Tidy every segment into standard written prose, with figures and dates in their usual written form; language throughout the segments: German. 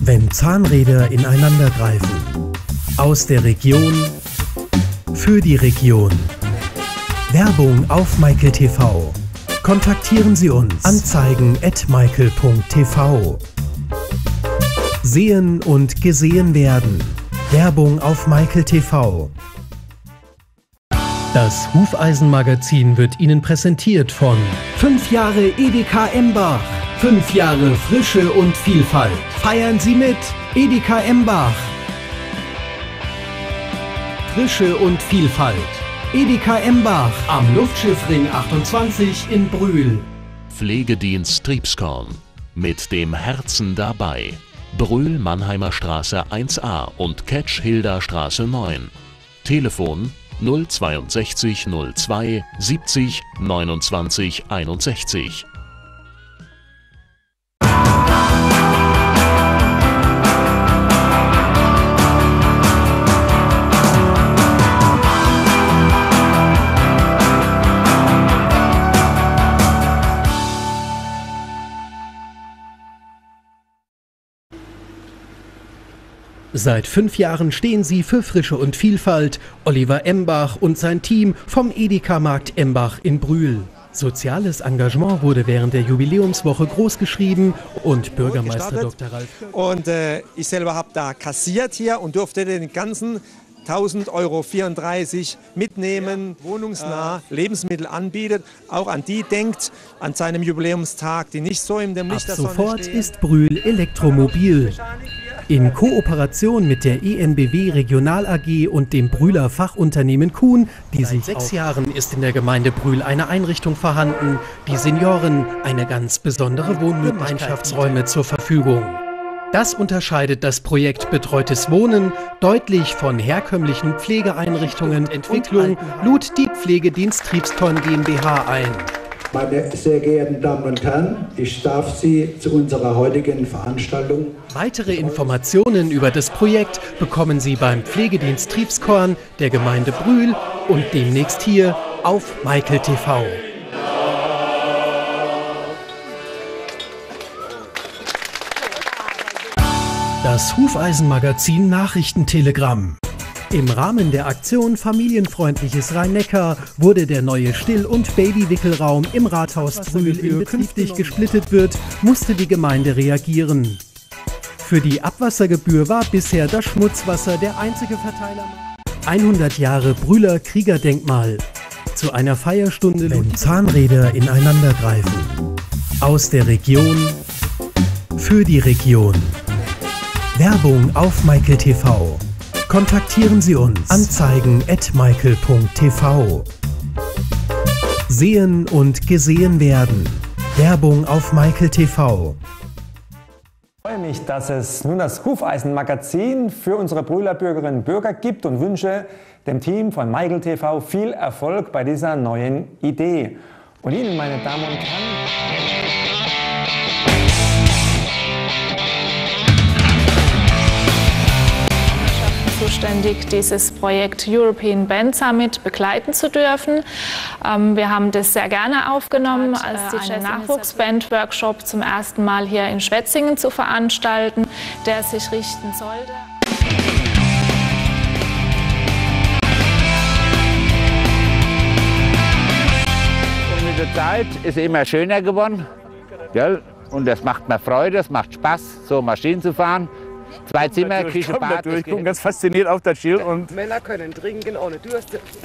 Wenn Zahnräder ineinandergreifen. Aus der Region für die Region. Werbung auf Michael TV. Kontaktieren Sie uns. Anzeigen@michael.tv. Sehen und gesehen werden. Werbung auf Michael TV. Das Hufeisenmagazin wird Ihnen präsentiert von 5 Jahre Edeka Embach. 5 Jahre Frische und Vielfalt. Feiern Sie mit Edeka Embach. Frische und Vielfalt. Edeka Embach am Luftschiffring 28 in Brühl. Pflegedienst Triebskorn. Mit dem Herzen dabei. Brühl Mannheimer Straße 1a und Ketsch-Hilda Straße 9. Telefon 062 02 70 29 61. Seit 5 Jahren stehen sie für Frische und Vielfalt. Oliver Embach und sein Team vom Edeka-Markt Embach in Brühl. Soziales Engagement wurde während der Jubiläumswoche großgeschrieben und Bürgermeister Dr. Ralf. Und ich selber habe da kassiert hier und durfte den ganzen 1000,34 € mitnehmen, wohnungsnah Lebensmittel anbietet, auch an die denkt, an seinem Jubiläumstag, die nicht so in dem Licht der Sonne stehen. Ab sofort ist Brühl elektromobil. In Kooperation mit der EnBW Regional AG und dem Brühler Fachunternehmen Kuhn, seit 6 Jahren ist in der Gemeinde Brühl eine Einrichtung vorhanden, die Senioren eine ganz besondere Wohngemeinschaftsräume zur Verfügung. Das unterscheidet das Projekt Betreutes Wohnen deutlich von herkömmlichen Pflegeeinrichtungen. Entwicklung lud die Pflegedienst Triebskorn GmbH ein. Meine sehr geehrten Damen und Herren, ich darf Sie zu unserer heutigen Veranstaltung. Weitere Informationen über das Projekt bekommen Sie beim Pflegedienst Triebskorn der Gemeinde Brühl und demnächst hier auf Michael TV. Das Hufeisenmagazin Nachrichtentelegramm. Im Rahmen der Aktion Familienfreundliches Rhein-Neckar wurde der neue Still- und Babywickelraum im Rathaus Brühl in Betrieb künftig gesplittet wird, musste die Gemeinde reagieren. Für die Abwassergebühr war bisher das Schmutzwasser der einzige Verteiler. 100 Jahre Brühler Kriegerdenkmal. Zu einer Feierstunde, wenn Zahnräder ineinandergreifen. Aus der Region für die Region. Werbung auf Michael TV. Kontaktieren Sie uns. Anzeigen@michael.tv. Sehen und gesehen werden. Werbung auf Michael TV. Ich freue mich, dass es nun das Hufeisenmagazin für unsere Brühler Bürgerinnen und Bürger gibt und wünsche dem Team von Michael TV viel Erfolg bei dieser neuen Idee. Und Ihnen, meine Damen und Herren, zuständig, dieses Projekt European Band Summit begleiten zu dürfen. Wir haben das sehr gerne aufgenommen, als einen Nachwuchsband-Workshop zum ersten Mal hier in Schwetzingen zu veranstalten, der sich richten sollte. Und mit der Zeit ist es immer schöner geworden, gell? Und das macht mir Freude, es macht Spaß, so Maschinen zu fahren. 2 Zimmer, Küche, Bad. Ich bin ganz fasziniert auf das Schild. Und Männer können trinken ohne Durst.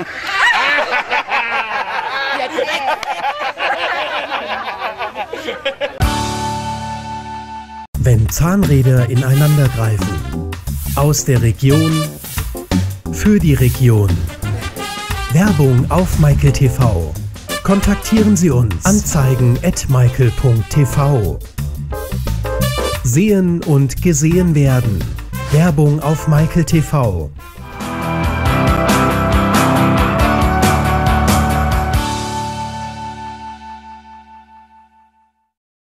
Wenn Zahnräder ineinandergreifen. Aus der Region für die Region. Werbung auf Michael TV. Kontaktieren Sie uns. Anzeigen@michael.tv. Sehen und gesehen werden. Werbung auf Michael TV.